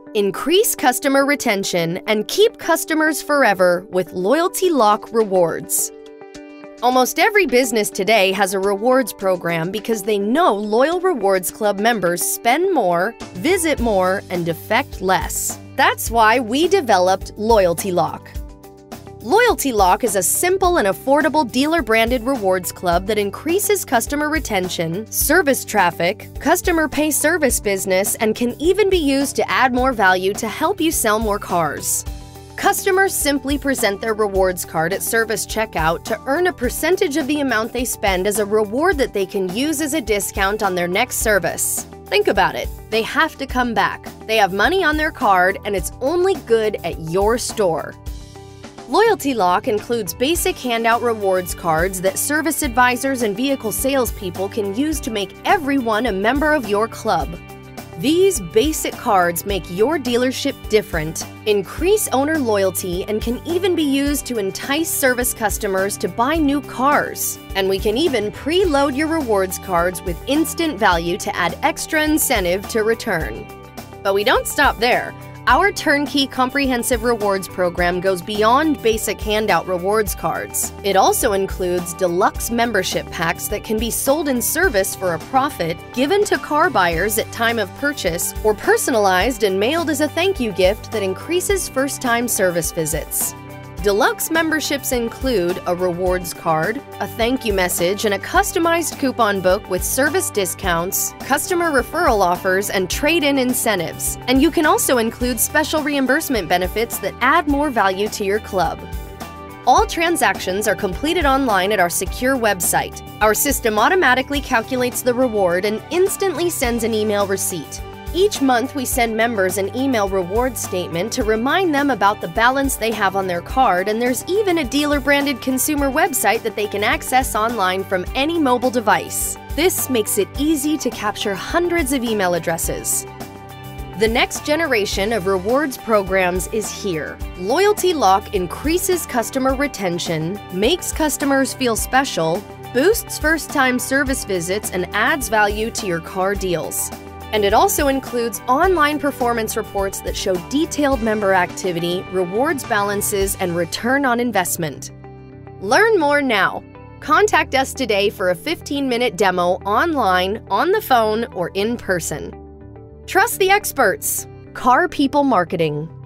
Increase customer retention and keep customers forever with LoyaltyLock rewards. Almost every business today has a rewards program because they know loyal Rewards Club members spend more, visit more, and defect less. That's why we developed LoyaltyLock. LoyaltyLock is a simple and affordable dealer-branded rewards club that increases customer retention, service traffic, customer pay service business, and can even be used to add more value to help you sell more cars. Customers simply present their rewards card at service checkout to earn a percentage of the amount they spend as a reward that they can use as a discount on their next service. Think about it. They have to come back. They have money on their card, and it's only good at your store. LoyaltyLock includes basic handout rewards cards that service advisors and vehicle salespeople can use to make everyone a member of your club. These basic cards make your dealership different, increase owner loyalty, and can even be used to entice service customers to buy new cars. And we can even preload your rewards cards with instant value to add extra incentive to return. But we don't stop there. Our turnkey comprehensive rewards program goes beyond basic handout rewards cards. It also includes deluxe membership packs that can be sold in service for a profit, given to car buyers at time of purchase, or personalized and mailed as a thank you gift that increases first-time service visits. Deluxe memberships include a rewards card, a thank you message, and a customized coupon book with service discounts, customer referral offers, and trade-in incentives. And you can also include special reimbursement benefits that add more value to your club. All transactions are completed online at our secure website. Our system automatically calculates the reward and instantly sends an email receipt. Each month, we send members an email reward statement to remind them about the balance they have on their card, and there's even a dealer-branded consumer website that they can access online from any mobile device. This makes it easy to capture hundreds of email addresses. The next generation of rewards programs is here. LoyaltyLock increases customer retention, makes customers feel special, boosts first-time service visits, and adds value to your car deals. And it also includes online performance reports that show detailed member activity, rewards balances, and return on investment. Learn more now. Contact us today for a 15-minute demo online, on the phone, or in person. Trust the experts. Car People Marketing.